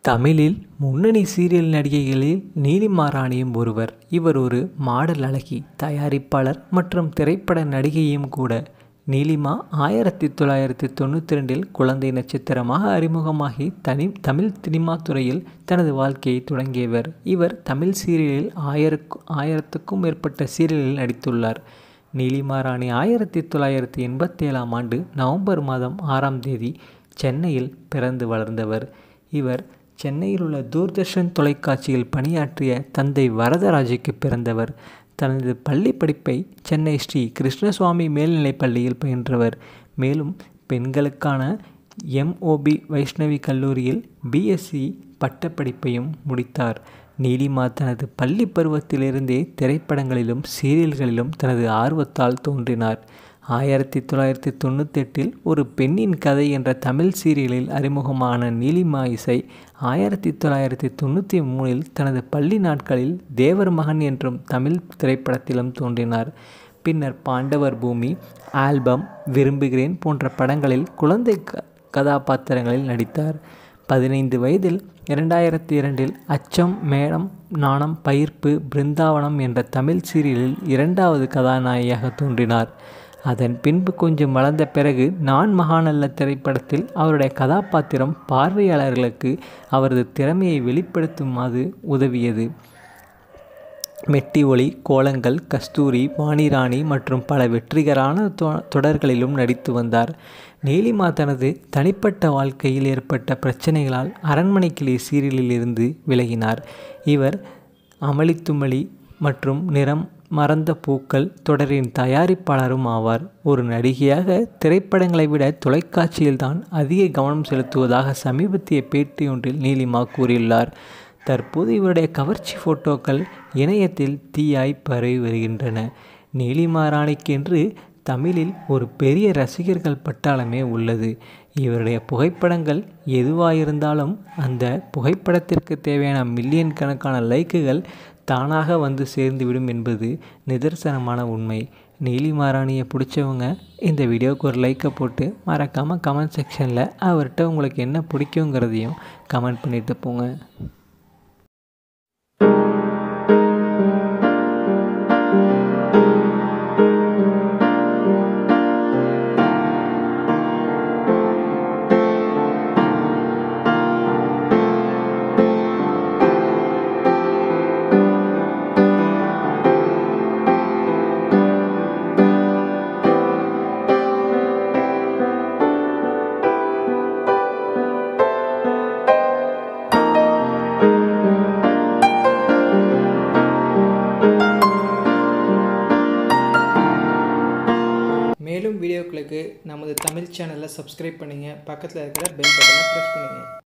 தமிழில் முன்னணி சீரியல் நடிகைகளில் நீலிமா ராணியும் ஒருவர். இவர் ஒரு மாடல் அழகி, தயாரிப்பாளர் மற்றும் திரைப்பட நடிகையும் கூட. நீலிமா 1992இல் குழந்தை நட்சத்திரமாக அறிமுகமாகி தமிழ் சினிமா துறையில் தனது வாழ்க்கையை தொடங்கியவர். இவர் தமிழ் சீரியலில் 1000க்கும் மேற்பட்ட சீரியல்களில் நடித்துள்ளார். நீலிமா ராணி 1987ஆம் ஆண்டு நவம்பர் மாதம் 6ஆம் தேதி சென்னையில் பிறந்து வளர்ந்தவர். இவர் சென்னையில் உள்ள தூர்தர்ஷன் தொலைக்காட்சியில் பணியாற்றிய தந்தை வரதராஜுக்கு பிறந்தவர். தனது பள்ளி படிப்பை சென்னை ஸ்ரீ கிருஷ்ணசுவாமி மேல்நிலைப் பள்ளியில் பயின்றவர். மேலும் பெண்களுக்கான MOB வைஷ்ணவி கல்லூரியில் BSc பட்டப்படிப்பையும் முடித்தார். நீலிமா தனது பள்ளி பருவத்திலிருந்தே திரைப்படங்களிலும் சீரியல்களிலும் தனது ஆர்வத்தால் தோன்றினார். 1998இல் ஒரு பெண்ணின் கதை என்ற தமிழ் சீரியலில் அறிமுகமான நீலிமா இசை 1993இல் தனது பள்ளி நாட்களில் தேவர் மகன் என்றும் தமிழ் திரைப்படத்திலும் தோன்றினார். பின்னர் பாண்டவர் பூமி, ஆல்பம், விரும்புகிறேன் போன்ற படங்களில் குழந்தை கதாபாத்திரங்களில் நடித்தார். 15 வயதில் 2002இல் அச்சம், மேடம், நாணம், பயிர்ப்பு, பிருந்தாவனம் என்ற தமிழ் சீரியலில் 2வது கதாநாயகியாக தோன்றினார். அதன் பின்பு கொஞ்சம் வளர்ந்த பிறகு நான் மகாநல்ல திரைப்படத்தில் அவருடைய கதாபாத்திரம் பார்வையாளர்களுக்கு அவரது திறமையை வெளிப்படுத்துமாறு உதவியது. மெட்டி ஒலி, கோலங்கள், கஸ்தூரி, வாணிராணி மற்றும் பல வெற்றிகரமான தொடர்களிலும் நடித்து வந்தார். நீலிமா தனது தனிப்பட்ட வாழ்க்கையில் ஏற்பட்ட பிரச்சனைகளால் அரண்மனை கிளி சீரியலில் இருந்து விலகினார். இவர் அமளித்துமளி மற்றும் நிறம் மறந்த பூக்கள் தொடரின் தயாரிப்பாளரும் ஆவார். ஒரு நடிகையாக திரைப்படங்களை விட தொலைக்காட்சியில்தான் அதிக கவனம் செலுத்துவதாக சமீபத்திய பேட்டியொன்றில் நீலிமா கூறியுள்ளார். தற்போது இவருடைய கவர்ச்சி போட்டோக்கள் இணையத்தில் தீயாய் பரவி வருகின்றன. நீலிமா ராணிக்கென்று தமிழில் ஒரு பெரிய ரசிகர்கள் பட்டாளமே உள்ளது. இவருடைய புகைப்படங்கள் எதுவாயிருந்தாலும் அந்த புகைப்படத்திற்கு தேவையான மில்லியன் கணக்கான லைக்குகள் தானாக வந்து சேர்ந்துவிடும் என்பது நிதர்சனமான உண்மை. நீலிமா ராணியை பிடிச்சவங்க இந்த வீடியோவுக்கு ஒரு லைக்கை போட்டு மறக்காமல் கமெண்ட் செக்ஷனில் அவர்கிட்ட உங்களுக்கு என்ன பிடிக்குங்கிறதையும் கமெண்ட் பண்ணிட்டு போங்க. மேலும் வீடியோக்களுக்கு நமது தமிழ் சேனலை சப்ஸ்கிரைப் பண்ணுங்கள். பக்கத்தில் இருக்கிற பெல் பட்டனை ப்ரெஸ் பண்ணுங்கள்.